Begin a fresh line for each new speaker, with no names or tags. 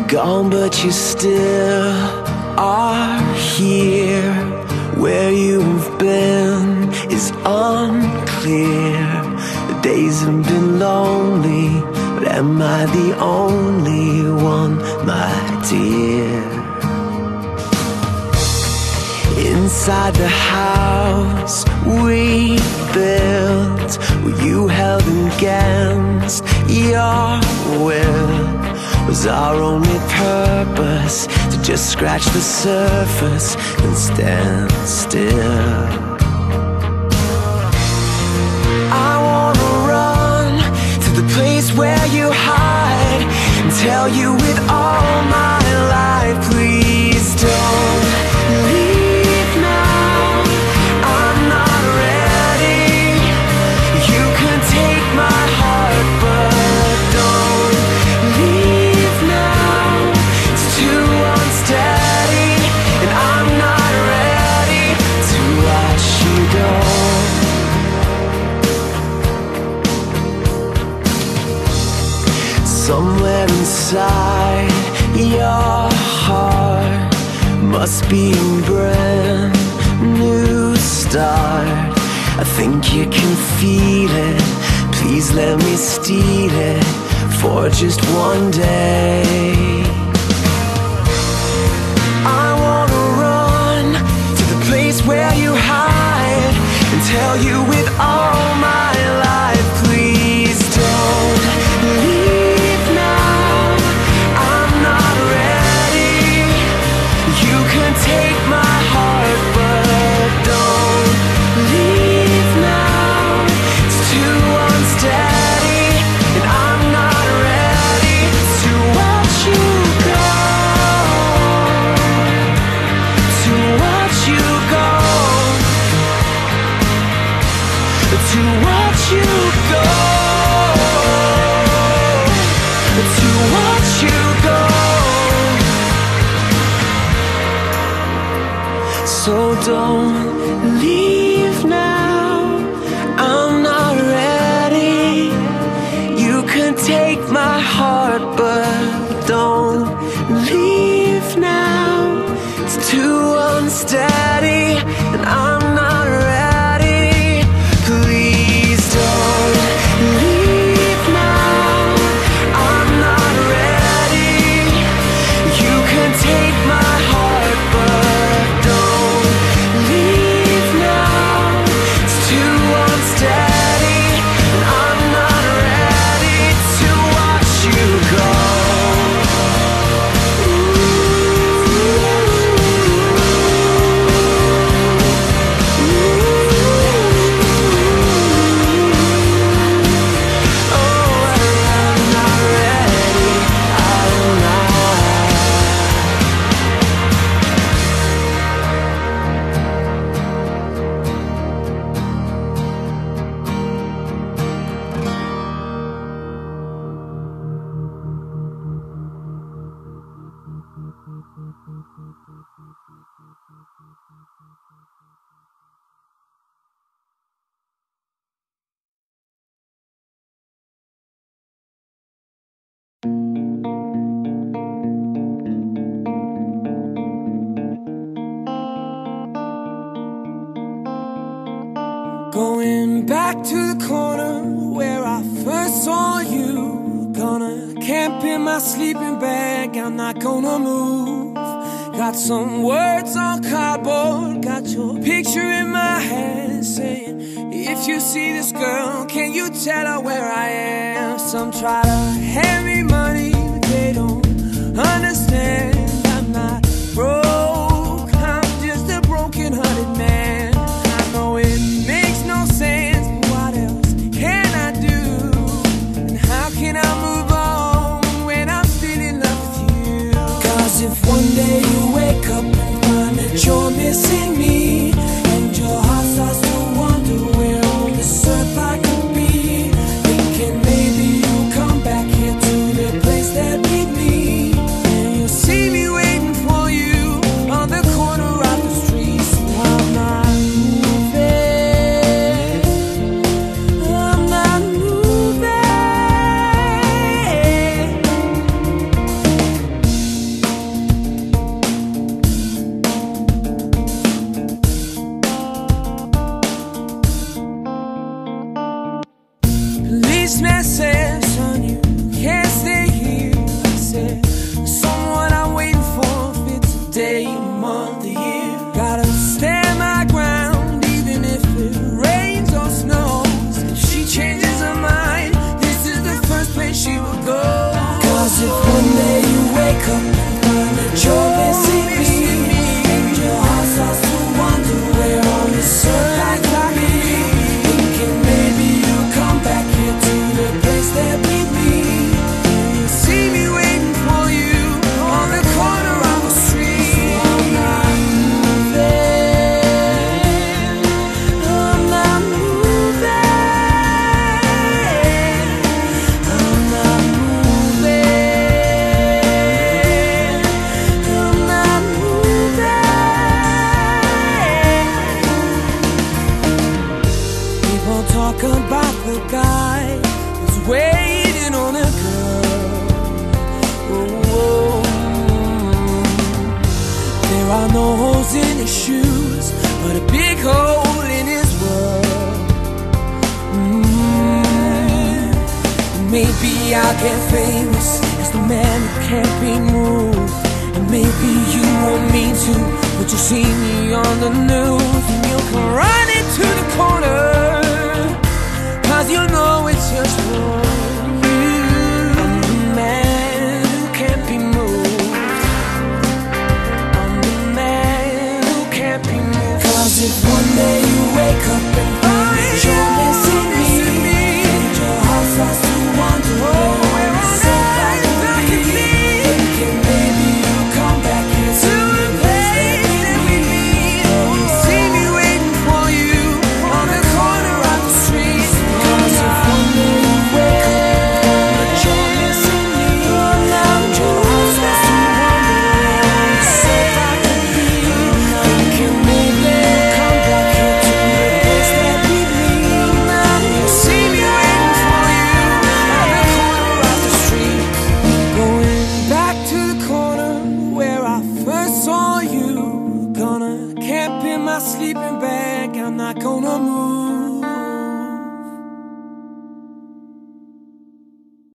Gone, but you still are here. Where you've been is unclear. The days have been lonely, but am I the only one, my dear? Inside the house we built, were you held against your will? Was our only purpose to just scratch the surface and stand still? I wanna run to the place where you hide and tell you with all my life, please don't leave now. I'm not ready. You can take my heart, but don't leave now. It's too unsteady, and I'm not ready to watch you go. Somewhere inside your heart must be a brand new start. I think you can feel it. Please let me steal it for just one day. I wanna run to the place where you hide and tell you with all my life, please don't leave now. I'm not ready. You can take my heart, but don't leave now. It's too unsteady, and I'm not ready to watch you go. To watch you go. To watch you go. To watch you go. So don't leave now. I'm not ready. You can take my heart, but don't leave now. It's too unsteady, and I'm not ready. Please don't leave now. I'm not ready. You can take my heart, but don't leave now. It's too unsteady, and I'm not ready to watch you go.
Going back to the corner where I first saw you. Gonna camp in my sleeping bag, I'm not gonna move. Got some words on cardboard, got your picture in my hand, saying, if you see this girl, can you tell her where I am? Some try to hand me money, but they don't understand. I'm not broke, I'm just a broken-hearted man. I know it makes no sense, but what else can I do? And how can I move on when I'm still in love with you? Cause if one day you wake up and find that you're missing me, and your heart starts to wonder where on this earth I could be, thinking maybe you'll come back here to the place that we meet, and you'll see me waiting for you on the corner of the street. So I'm not moving, I'm not moving. got no holes in his shoes, but a big hole in his world. Maybe I'll get famous as the man who can't be moved. And maybe you want me to, but you'll see me on the news. And you'll come running to the corner, 'cause you know it's just wrong.